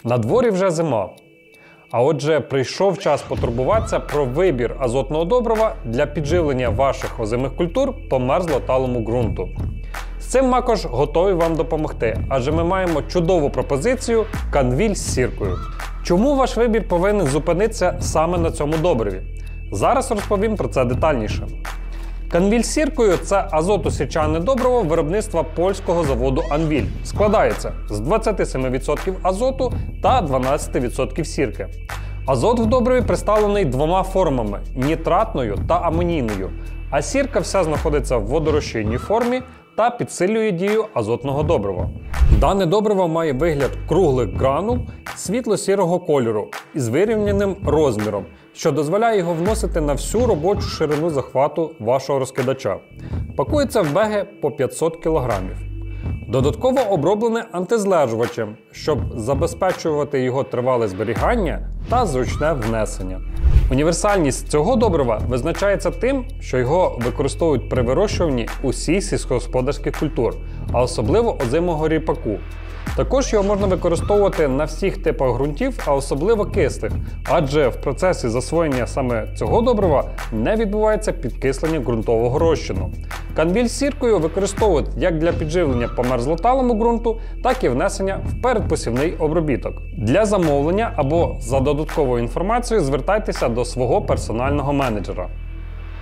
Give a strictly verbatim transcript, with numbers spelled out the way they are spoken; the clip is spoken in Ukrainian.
На дворі вже зима. А отже, прийшов час потурбуватися про вибір азотного добрива для підживлення ваших озимих культур по мерзлоталому ґрунту. З цим Макош готові вам допомогти, адже ми маємо чудову пропозицію Канвіль з сіркою. Чому ваш вибір повинен зупинитися саме на цьому добриві? Зараз розповім про це детальніше. Канвіль з сіркою – це азотосічане добриво виробництва польського заводу Анвіль. Складається з двадцяти семи відсотків азоту та дванадцяти відсотків сірки. Азот в добриві представлений двома формами – нітратною та амонійною, а сірка вся знаходиться в водорозчинній формі та підсилює дію азотного добрива. Дане добриво має вигляд круглих гранул світло-сірого кольору із вирівняним розміром, що дозволяє його вносити на всю робочу ширину захвату вашого розкидача. Пакується в беги по п'ятсот кілограмів. Додатково оброблене антизлежувачем, щоб забезпечувати його тривале зберігання та зручне внесення. Універсальність цього добрива визначається тим, що його використовують при вирощуванні усіх сільськогосподарських культур, а особливо озимого ріпаку. Також його можна використовувати на всіх типах ґрунтів, а особливо кислих, адже в процесі засвоєння саме цього добрива не відбувається підкислення ґрунтового розчину. Канвіль з сіркою використовують як для підживлення по мерзлоталому ґрунту, так і внесення в передпосівний обробіток. Для замовлення або за додатковою інформацією звертайтеся до свого персонального менеджера.